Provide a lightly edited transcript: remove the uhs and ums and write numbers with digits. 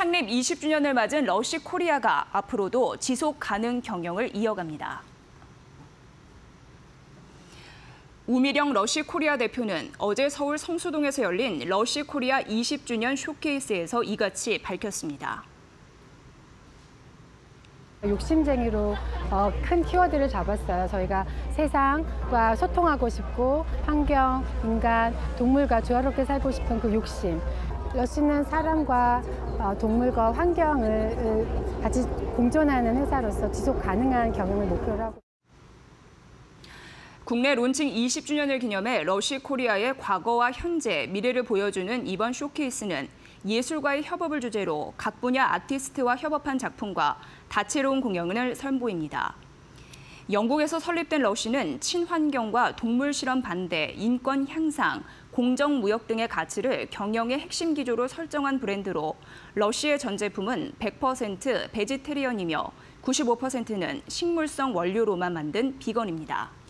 창립 20주년을 맞은 러쉬 코리아가 앞으로도 지속 가능 경영을 이어갑니다. 우미령 러쉬 코리아 대표는 어제 서울 성수동에서 열린 러쉬 코리아 20주년 쇼케이스에서 이같이 밝혔습니다. 욕심쟁이로 큰 키워드를 잡았어요. 저희가 세상과 소통하고 싶고 환경, 인간, 동물과 조화롭게 살고 싶은 그 욕심. 러쉬는 사람과 동물과 환경을 같이 공존하는 회사로서 지속 가능한 경영을 목표로 하고. 국내 론칭 20주년을 기념해 러쉬 코리아의 과거와 현재, 미래를 보여주는 이번 쇼케이스는 예술과의 협업을 주제로 각 분야 아티스트와 협업한 작품과 다채로운 공연을 선보입니다. 영국에서 설립된 러쉬는 친환경과 동물 실험 반대, 인권 향상, 공정무역 등의 가치를 경영의 핵심 기조로 설정한 브랜드로 러쉬의 전 제품은 100% 베지테리언이며 95%는 식물성 원료로만 만든 비건입니다.